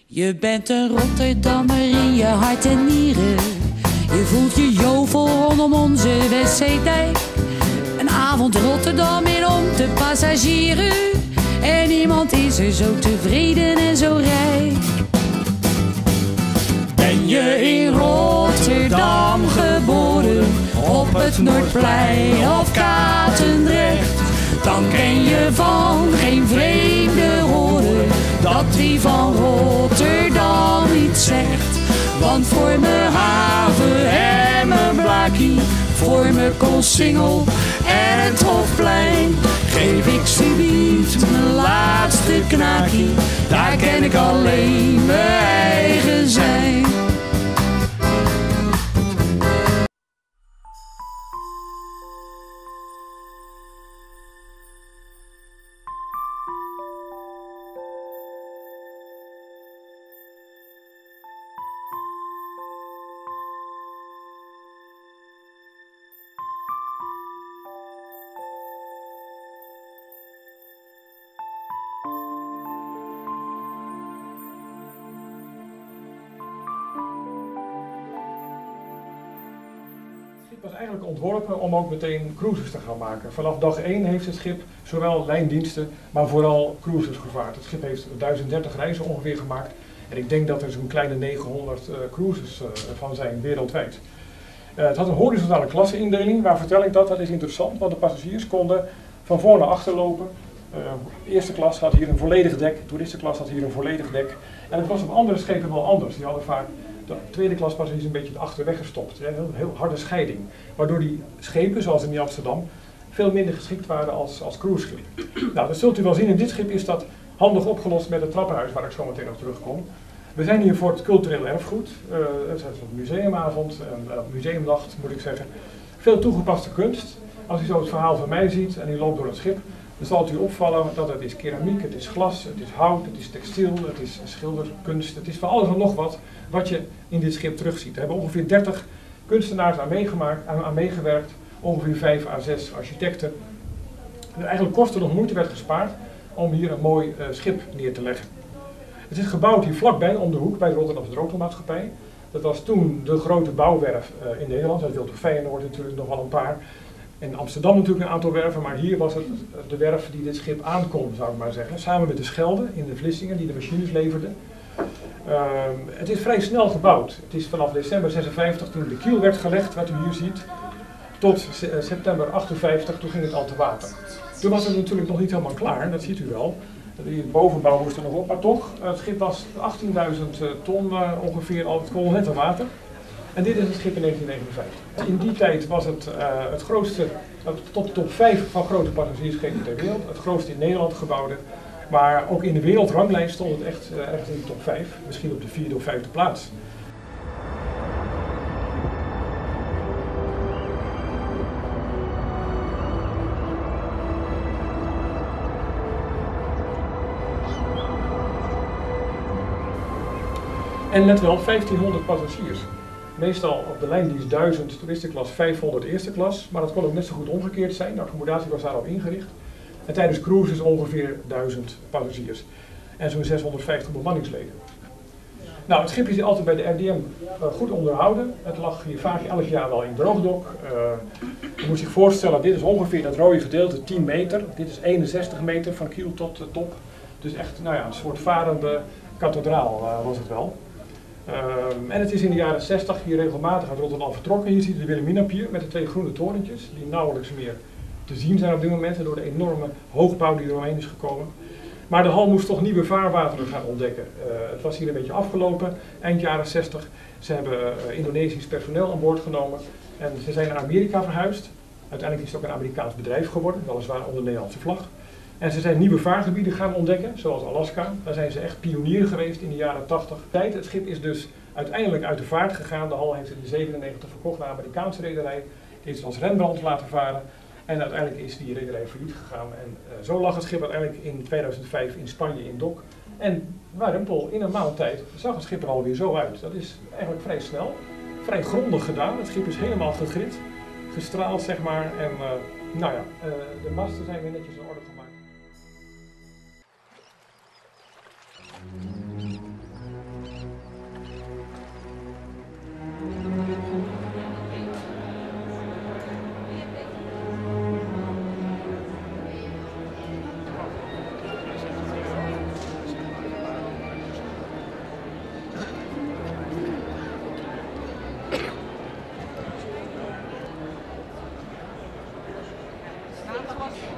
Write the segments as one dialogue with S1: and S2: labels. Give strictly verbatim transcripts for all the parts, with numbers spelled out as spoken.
S1: Je bent een Rotterdammer in je hart en nieren. Je voelt je jovel rondom onze Westzeedijk. Een avond Rotterdam in om te passagieren. En niemand is er zo tevreden en zo rijk. Ben je in Rotterdam geboren, op het Noordplein of Katendrecht, dan ken je van geen vreemde horen dat wie van Rotterdam iets zegt. Want voor mijn haven en mijn blakkie, voor mijn Koolsingel en het Hofplein, geef ik subiet mijn laatste knakie. Daar ken ik alleen mijn eigen zijn.
S2: Het schip was eigenlijk ontworpen om ook meteen cruises te gaan maken. Vanaf dag één heeft het schip zowel lijndiensten, maar vooral cruises gevaard. Het schip heeft duizend dertig reizen ongeveer gemaakt en ik denk dat er zo'n kleine negenhonderd uh, cruises uh, van zijn wereldwijd. Uh, het had een horizontale klasseindeling. Waar vertel ik dat? Dat is interessant, want de passagiers konden van voor naar achter lopen. Uh, eerste klas had hier een volledig dek, toeristenklas had hier een volledig dek. En het was op andere schepen wel anders. Die hadden vaak de tweede klas passagiers een beetje achter weggestopt. Een heel, heel harde scheiding. Waardoor die schepen, zoals in Amsterdam, veel minder geschikt waren als, als cruiseschip. Nou, dat zult u wel zien. In dit schip is dat handig opgelost met het trappenhuis, waar ik zo meteen nog terugkom. We zijn hier voor het cultureel erfgoed. Uh, het is een museumavond, een uh, museumnacht moet ik zeggen. Veel toegepaste kunst. Als u zo het verhaal van mij ziet en u loopt door het schip, dan zal het u opvallen dat het is keramiek, het is glas, het is hout, het is textiel, het is schilderkunst. Het is van alles en nog wat wat je in dit schip terugziet. Er hebben ongeveer dertig kunstenaars aan, meegemaakt, aan, aan meegewerkt, ongeveer vijf à zes architecten. En eigenlijk kosten nog moeite werd gespaard om hier een mooi uh, schip neer te leggen. Het is gebouwd hier vlakbij, om de hoek, bij de Rotterdamse Droogteelmaatschappij. Dat was toen de grote bouwwerf uh, in Nederland. Dat wilde Feyenoord natuurlijk nog wel een paar. In Amsterdam natuurlijk een aantal werven, maar hier was het de werf die dit schip aankon, zou ik maar zeggen. Samen met de Schelde in de Vlissingen, die de machines leverden. Uh, het is vrij snel gebouwd. Het is vanaf december zesenvijftig, toen de kiel werd gelegd, wat u hier ziet, tot september achtenvijftig, toen ging het al te water. Toen was het natuurlijk nog niet helemaal klaar, dat ziet u wel. De bovenbouw moest er nog op, maar toch, het schip was achttienduizend ton uh, ongeveer al, het kon net te water. En dit is het schip in negentien negenenvijftig. In die tijd was het uh, het grootste, uh, top, top vijf van grote passagiersschepen ter wereld. Het grootste in Nederland gebouwde. Maar ook in de wereldranglijst stond het echt uh, ergens in de top vijf. Misschien op de vierde of vijfde plaats. En let wel, vijftienhonderd passagiers. Meestal op de lijndienst duizend toeristenklas, vijfhonderd eerste klas. Maar dat kon ook net zo goed omgekeerd zijn. De accommodatie was daarop ingericht. En tijdens cruises ongeveer duizend passagiers. En zo'n zeshonderdvijftig bemanningsleden. Nou, het schip is hier altijd bij de R D M uh, goed onderhouden. Het lag hier vaak elk jaar wel in droogdok. Uh, je moet zich voorstellen, dit is ongeveer dat rode gedeelte, tien meter. Dit is eenenzestig meter van kiel tot de top. Dus echt nou ja, een soort varende kathedraal uh, was het wel. Um, en het is in de jaren zestig hier regelmatig uit Rotterdam vertrokken. Hier ziet u de Wilhelminapier met de twee groene torentjes, die nauwelijks meer te zien zijn op dit moment door de enorme hoogbouw die er omheen is gekomen. Maar de hal moest toch nieuwe vaarwateren gaan ontdekken. Uh, het was hier een beetje afgelopen, eind jaren zestig. Ze hebben uh, Indonesisch personeel aan boord genomen en ze zijn naar Amerika verhuisd. Uiteindelijk is het ook een Amerikaans bedrijf geworden, weliswaar onder de Nederlandse vlag. En ze zijn nieuwe vaargebieden gaan ontdekken, zoals Alaska. Daar zijn ze echt pionier geweest in de jaren tachtig. Het schip is dus uiteindelijk uit de vaart gegaan. De hal heeft het in zevenennegentig verkocht naar een Amerikaanse rederij. Die is als Rembrandt laten varen. En uiteindelijk is die rederij failliet gegaan. En uh, zo lag het schip uiteindelijk in tweeduizend vijf in Spanje in dok. En warempel, in een maand tijd zag het schip er alweer zo uit. Dat is eigenlijk vrij snel, vrij grondig gedaan. Het schip is helemaal gegrid, gestraald zeg maar. En uh, nou ja, uh, de masten zijn weer netjes in orde gemaakt.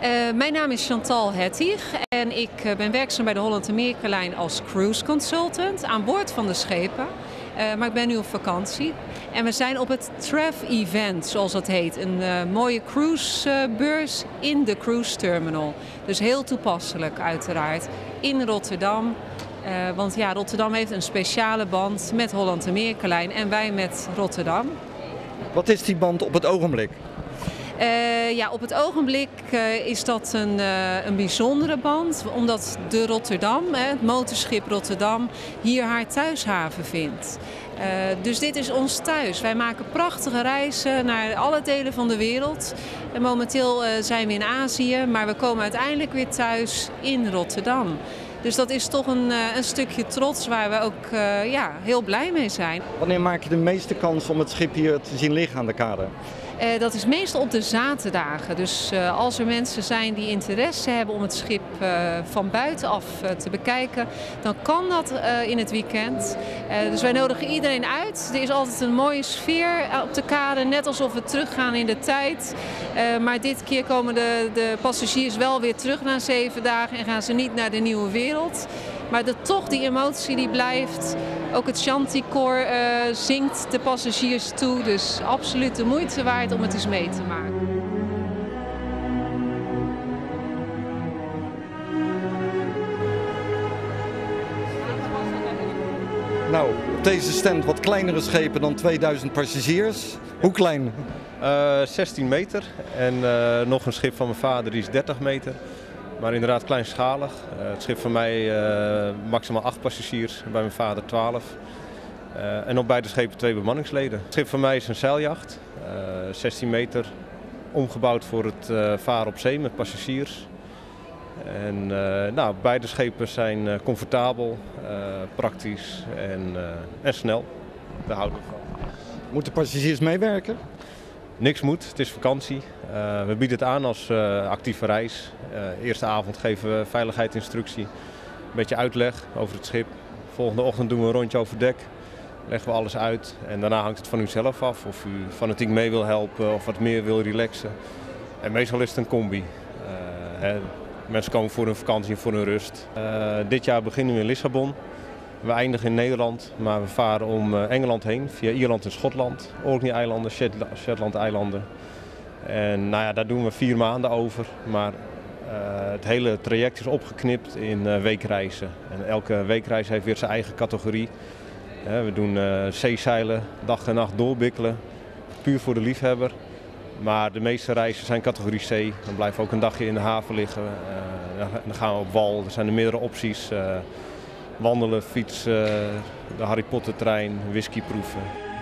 S3: Uh, mijn naam is Chantal Hettig en ik uh, ben werkzaam bij de Holland Amerika-lijn als cruise consultant aan boord van de schepen. Uh, maar ik ben nu op vakantie en we zijn op het Treff Event, zoals dat heet. Een uh, mooie cruisebeurs in de cruise terminal. Dus heel toepasselijk uiteraard in Rotterdam. Uh, want ja, Rotterdam heeft een speciale band met Holland Amerika-lijn en wij met Rotterdam.
S4: Wat is die band op het ogenblik?
S3: Uh, ja, op het ogenblik uh, is dat een, uh, een bijzondere band, omdat de Rotterdam, hè, het motorschip Rotterdam, hier haar thuishaven vindt. Uh, dus dit is ons thuis. Wij maken prachtige reizen naar alle delen van de wereld. En momenteel uh, zijn we in Azië, maar we komen uiteindelijk weer thuis in Rotterdam. Dus dat is toch een, uh, een stukje trots waar we ook uh, ja, heel blij mee zijn.
S4: Wanneer maak je de meeste kans om het schip hier te zien liggen aan de kade?
S3: Uh, dat is meestal op de zaterdagen. Dus uh, als er mensen zijn die interesse hebben om het schip uh, van buitenaf uh, te bekijken, dan kan dat uh, in het weekend. Uh, dus wij nodigen iedereen uit. Er is altijd een mooie sfeer op de kade, net alsof we teruggaan in de tijd. Uh, maar dit keer komen de, de passagiers wel weer terug na zeven dagen en gaan ze niet naar de nieuwe wereld. Maar de, toch, die emotie die blijft. Ook het Chanticoor uh, zingt de passagiers toe. Dus absoluut de moeite waard om het eens mee te maken.
S4: Nou, op deze stand wat kleinere schepen dan tweeduizend passagiers. Hoe klein?
S5: Uh, zestien meter en uh, nog een schip van mijn vader die is dertig meter. Maar inderdaad kleinschalig. Uh, het schip van mij uh, maximaal acht passagiers, bij mijn vader twaalf. Uh, en op beide schepen twee bemanningsleden. Het schip van mij is een zeiljacht, uh, zestien meter, omgebouwd voor het uh, varen op zee met passagiers. En uh, nou, beide schepen zijn uh, comfortabel, uh, praktisch en, uh, en snel. Daar houden we van.
S4: Moeten passagiers meewerken?
S5: Niks moet, het is vakantie. Uh, we bieden het aan als uh, actieve reis. Uh, eerste avond geven we veiligheidsinstructie, een beetje uitleg over het schip. Volgende ochtend doen we een rondje over dek, leggen we alles uit. En daarna hangt het van u zelf af of u fanatiek mee wil helpen of wat meer wil relaxen. En meestal is het een combi. Uh, hè, mensen komen voor hun vakantie en voor hun rust. Uh, dit jaar beginnen we in Lissabon. We eindigen in Nederland, maar we varen om Engeland heen, via Ierland en Schotland, Orkney-eilanden, Shetland-eilanden. En nou ja, daar doen we vier maanden over, maar uh, het hele traject is opgeknipt in uh, weekreizen. En elke weekreis heeft weer zijn eigen categorie. Uh, we doen uh, zeezeilen, dag en nacht doorbikkelen, puur voor de liefhebber. Maar de meeste reizen zijn categorie C. Dan blijven we ook een dagje in de haven liggen, uh, dan gaan we op wal, er zijn er meerdere opties. Uh, Wandelen, fietsen, de Harry Potter trein, whisky proeven.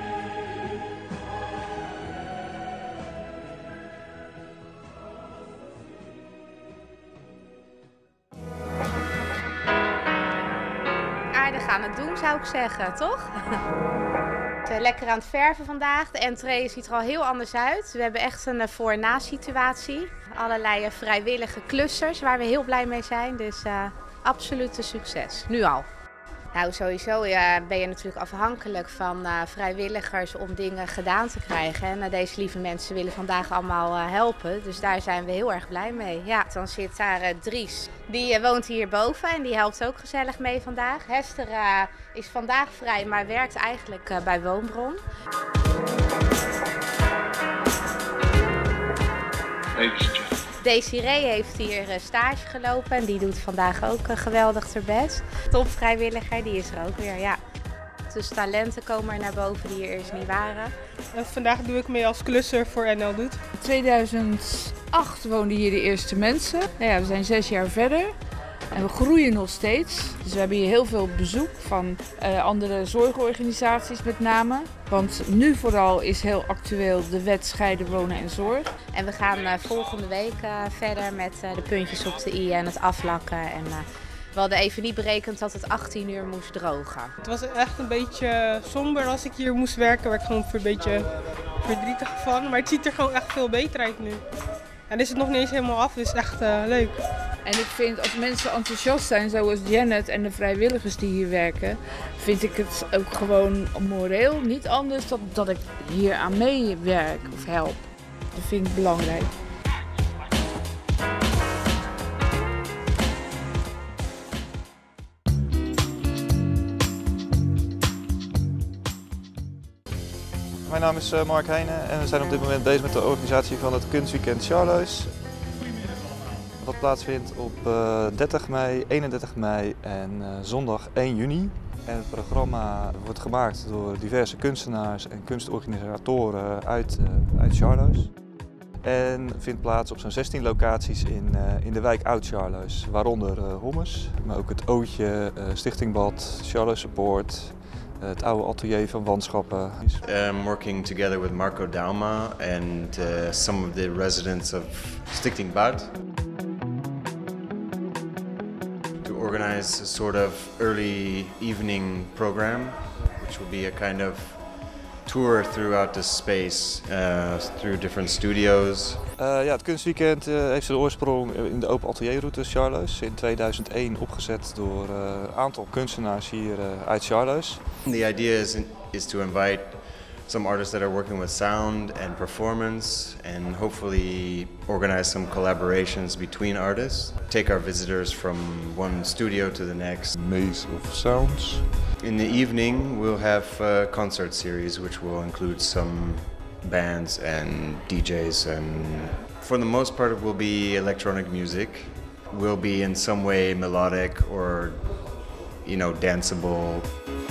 S6: Aardig aan het doen zou ik zeggen, toch? Lekker aan het verven vandaag. De entree ziet er al heel anders uit. We hebben echt een voor- en na situatie. Allerlei vrijwillige klussers waar we heel blij mee zijn. Dus uh, absoluut een succes. Nu al. Nou, sowieso ja, ben je natuurlijk afhankelijk van uh, vrijwilligers om dingen gedaan te krijgen. En uh, deze lieve mensen willen vandaag allemaal uh, helpen. Dus daar zijn we heel erg blij mee. Ja, dan zit daar uh, Dries. Die uh, woont hierboven en die helpt ook gezellig mee vandaag. Hester uh, is vandaag vrij, maar werkt eigenlijk uh, bij Woonbron. Desiree heeft hier stage gelopen en die doet vandaag ook geweldig haar best. Top vrijwilliger, die is er ook weer, ja. Dus talenten komen er naar boven die hier eerst niet waren.
S7: En vandaag doe ik mee als klusser voor N L Doet.
S1: In tweeduizend acht woonden hier de eerste mensen. Nou ja, we zijn zes jaar verder. En we groeien nog steeds. Dus we hebben hier heel veel bezoek van uh, andere zorgorganisaties met name. Want nu vooral is heel actueel de wet scheiden wonen en zorg.
S6: En we gaan uh, volgende week uh, verder met uh, de puntjes op de i en het aflakken. En, uh, we hadden even niet berekend dat het achttien uur moest drogen.
S7: Het was echt een beetje somber als ik hier moest werken. Daar werd ik gewoon een beetje verdrietig van. Maar het ziet er gewoon echt veel beter uit nu. En is het nog niet eens helemaal af, dus echt uh, leuk.
S1: En ik vind als mensen enthousiast zijn, zoals Janet en de vrijwilligers die hier werken, vind ik het ook gewoon moreel niet anders dan dat ik hier aan meewerk of help. Dat vind ik belangrijk.
S8: mijn naam is Mark Heijnen en we zijn op dit moment bezig met de organisatie van het Kunstweekend Charloes. Dat plaatsvindt op dertig mei, eenendertig mei en zondag één juni. En het programma wordt gemaakt door diverse kunstenaars en kunstorganisatoren uit, uit Charloes. En vindt plaats op zo'n zestien locaties in, uh, in de wijk Oud-Charloes, waaronder uh, Hommers, maar ook het Ootje, uh, Stichtingbad, Charloes Support, uh, het oude atelier van Wanschappen.
S9: I'm working together with Marco Dauma and uh, some of the residents of Stichtingbad to organize a sort of early evening program, which will be a kind of tour throughout the space, uh, through different studios.
S8: Uh, ja, het kunstweekend uh, heeft zijn oorsprong in de open atelierroute Charloes. In tweeduizend één opgezet door uh, een aantal kunstenaars hier uh, uit Charloes.
S9: The idea is, in, is to invite some artists that are working with sound and performance and hopefully organize some collaborations between artists. Take our visitors from one studio to the next.
S10: Maze of sounds.
S9: In the evening we'll have a concert series which will include some bands and D Js, and for the most part it will be electronic music. Will be in some way melodic or, you know, danceable.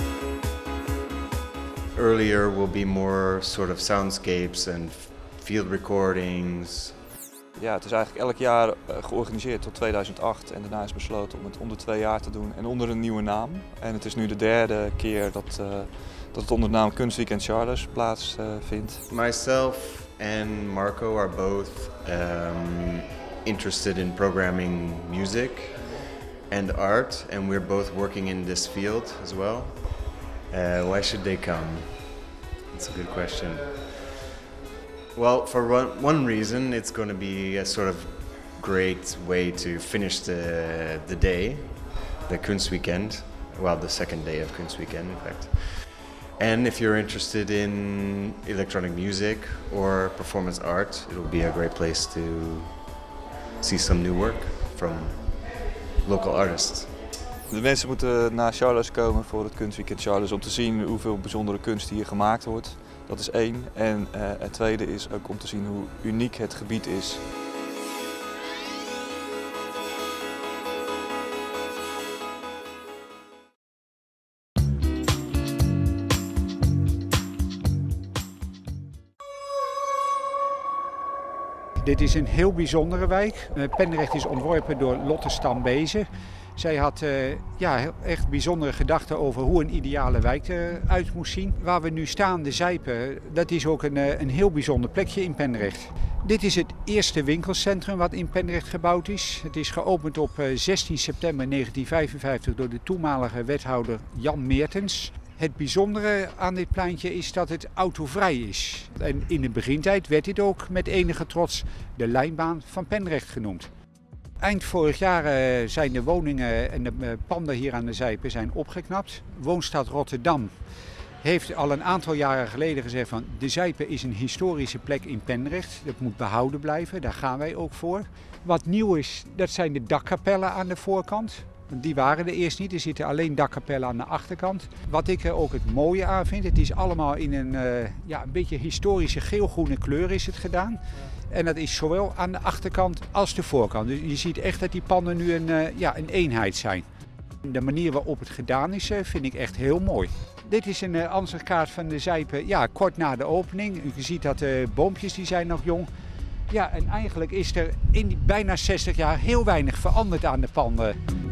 S9: Earlier will be more sort of soundscapes and field recordings.
S8: Ja, het is eigenlijk elk jaar georganiseerd tot tweeduizend acht en daarna is besloten om het om de twee jaar te doen en onder een nieuwe naam. En het is nu de derde keer dat, uh, dat het onder de naam Kunstweekend Charloes plaatsvindt.
S9: Uh, Myself and Marco are both um, interested in programming music and art, and we're both working in this field as well. Uh, why should they come? That's a good question. Well, for one, one reason, it's going to be a sort of great way to finish the, the day, the Kunstweekend, well, the second day of Kunstweekend, in fact. And if you're interested in electronic music or performance art, it will be a great place to see some new work from local artists.
S8: De mensen moeten naar Charloes komen voor het Kunstweekend Charloes om te zien hoeveel bijzondere kunst hier gemaakt wordt. Dat is één. En uh, het tweede is ook om te zien hoe uniek het gebied is.
S11: Dit is een heel bijzondere wijk. Uh, Pendrecht is ontworpen door Lotte Stambezen. Zij had uh, ja, echt bijzondere gedachten over hoe een ideale wijk eruit moest zien. Waar we nu staan, de Zijpen, dat is ook een, een heel bijzonder plekje in Pendrecht. Dit is het eerste winkelcentrum wat in Pendrecht gebouwd is. Het is geopend op zestien september negentien vijfenvijftig door de toenmalige wethouder Jan Meertens. Het bijzondere aan dit pleintje is dat het autovrij is. En in de begintijd werd dit ook met enige trots de lijnbaan van Pendrecht genoemd. Eind vorig jaar zijn de woningen en de panden hier aan de Zijpen zijn opgeknapt. Woonstad Rotterdam heeft al een aantal jaren geleden gezegd van de Zijpen is een historische plek in Pendrecht. Dat moet behouden blijven, daar gaan wij ook voor. Wat nieuw is, dat zijn de dakkapellen aan de voorkant. Die waren er eerst niet, er zitten alleen dakkapellen aan de achterkant. Wat ik er ook het mooie aan vind, het is allemaal in een, uh, ja, een beetje historische geel-groene kleur is het gedaan. En dat is zowel aan de achterkant als de voorkant. Dus je ziet echt dat die panden nu een, uh, ja, een eenheid zijn. De manier waarop het gedaan is, uh, vind ik echt heel mooi. Dit is een uh, ansichtkaart van de Zijpen, ja, kort na de opening. U ziet dat de uh, boompjes die zijn nog jong. Ja, en eigenlijk is er in bijna zestig jaar heel weinig veranderd aan de panden.